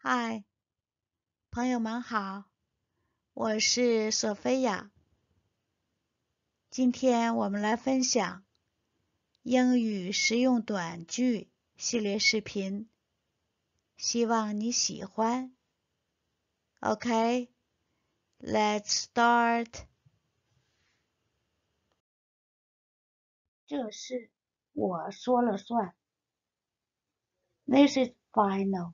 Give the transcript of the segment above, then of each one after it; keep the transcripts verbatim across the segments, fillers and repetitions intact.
嗨，朋友们好，我是索菲亚。今天我们来分享英语实用短句系列视频，希望你喜欢。OK, let's start. 这事我说了算。This is final.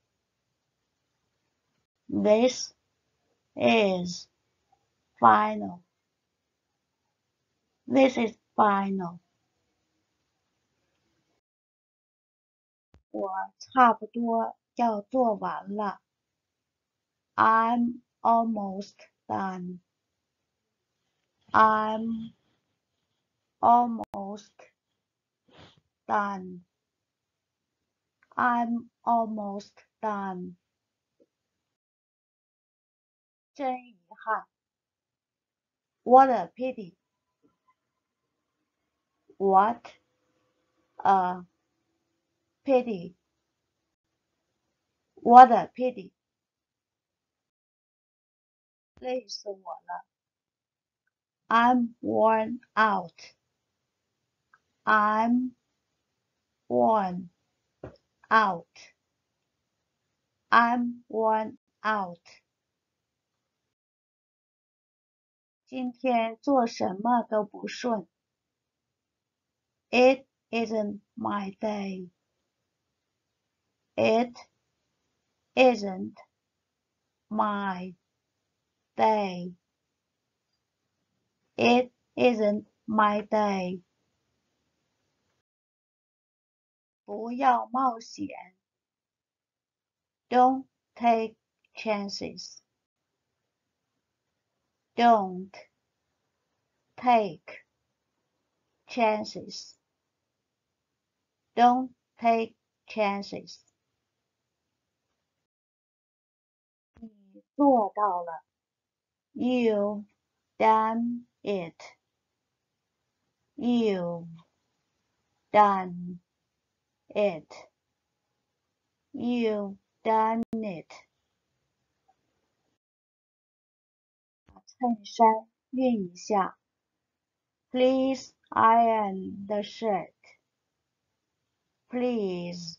This is final. This is final. 我差不多要做完了。I'm almost done. I'm almost done. I'm almost done. 真遗憾。What a pity. What a pity. What a pity. 累死我了。I'm worn out. I'm worn out. I'm worn out. 今天做什么都不顺。It isn't my day. It isn't my day. It isn't my day. 不要冒险。Don't take chances. Don't take chances. Don't take chances. 你做到了。You've done it. You've done it. You've done it. 把衬衫熨一下。Please iron the shirt. Please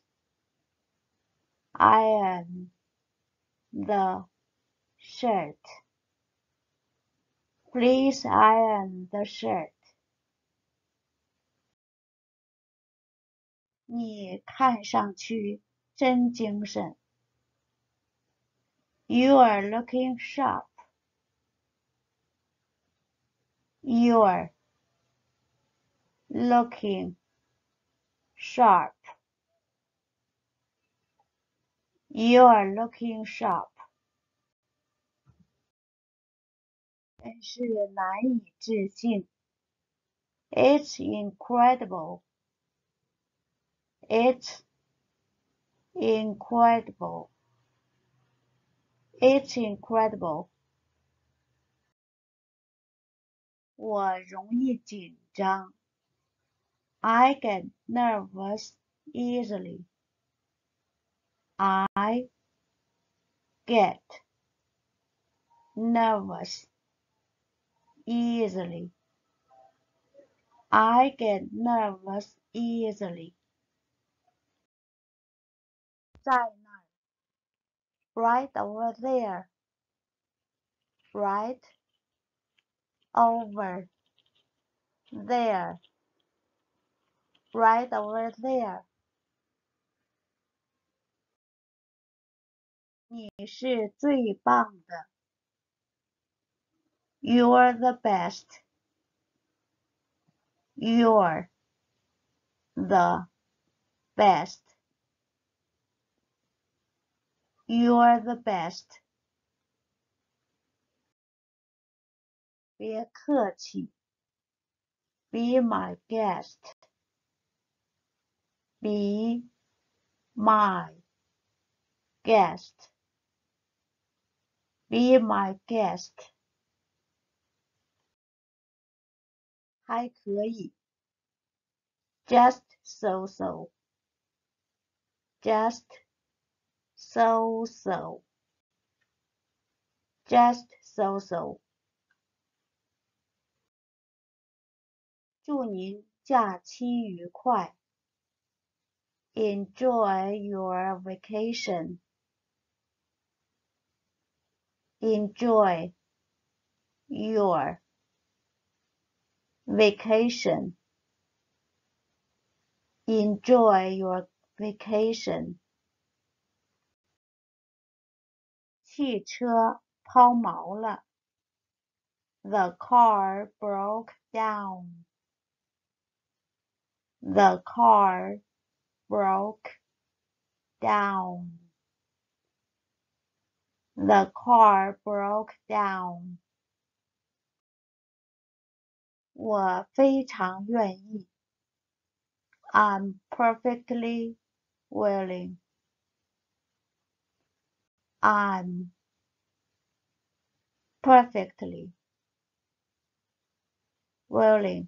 iron the shirt. Please iron the shirt. 你看上去真精神。You are looking sharp. You are looking sharp. You are looking sharp. 真是难以置信。It's incredible. It's incredible. It's incredible. 我容易紧张。I get nervous easily. I get nervous easily. I get nervous easily. 在那儿。Right over there. Right over there. Right over there. 你是最棒的。You're the best. You're the best. You're the best. 别客气。Be my guest. Be my guest. Be my guest. 还可以。Just so so. Just so so, just so so. 祝您假期愉快。Enjoy your vacation. Enjoy your vacation. Enjoy your vacation. 汽车抛锚了。The car broke down. The car broke down. The car broke down. 我非常愿意。I'm perfectly willing. I'm perfectly willing.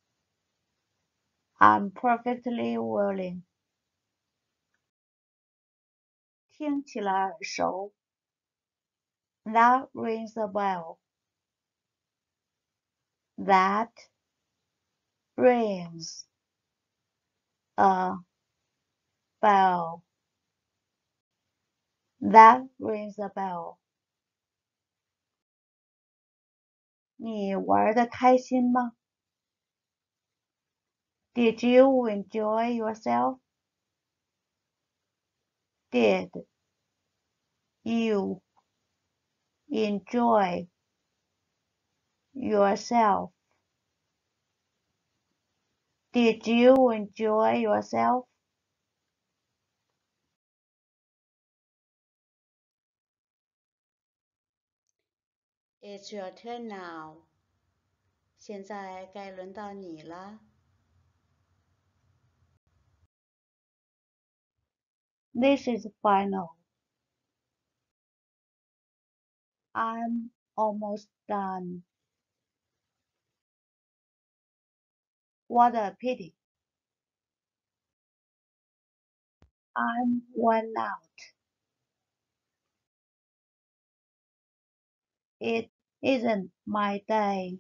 I'm perfectly willing. 听起来耳熟。That rings a bell. That rings a bell. That rings a bell. 你玩得开心吗？ Did you enjoy yourself? Did you enjoy yourself? Did you enjoy yourself? It's your turn now. 现在该轮到你了。This is final. I'm almost done. What a pity. I'm worn out. It isn't my day.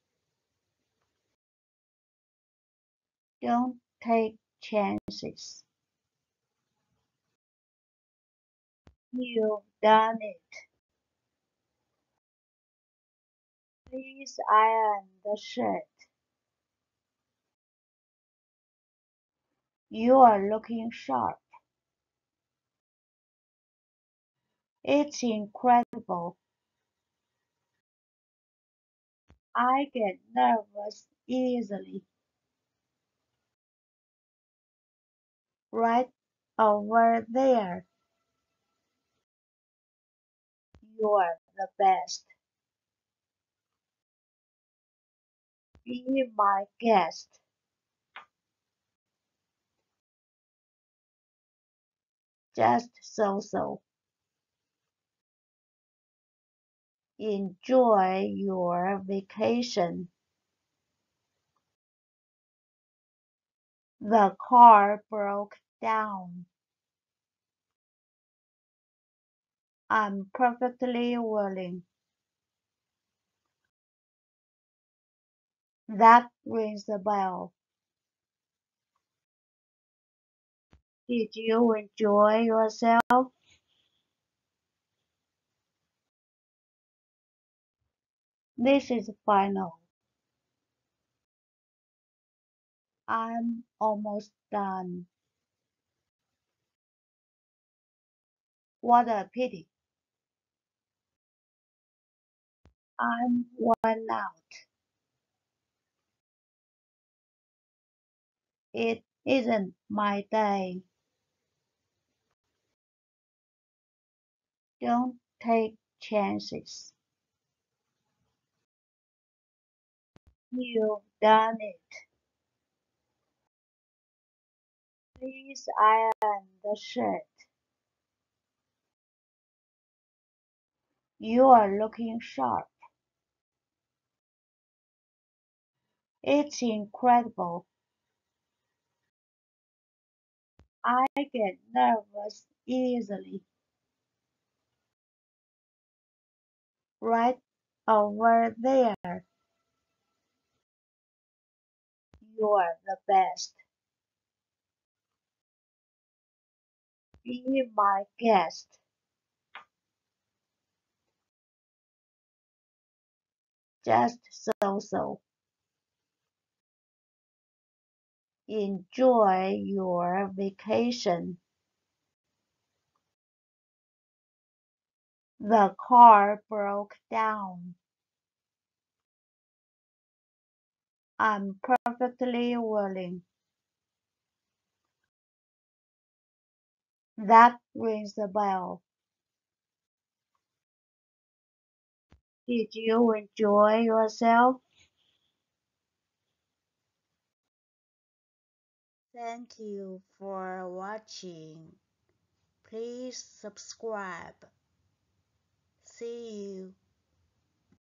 Don't take chances. You've done it. Please iron the shirt. You are looking sharp. It's incredible. I get nervous easily. Right over there. You're the best. Be my guest. Just so-so. Enjoy your vacation. The car broke down. I'm perfectly willing. That rings a bell. Did you enjoy yourself? This is final. I'm almost done. What a pity. I'm worn out. It isn't my day. Don't take chances. You've done it. Please iron the shirt. You are looking sharp. It's incredible. I get nervous easily. right over there. You're the best. Be my guest. Just so-so. Enjoy your vacation. The car broke down. I'm perfectly willing. That rings a bell. Did you enjoy yourself? Thank you for watching. Please subscribe.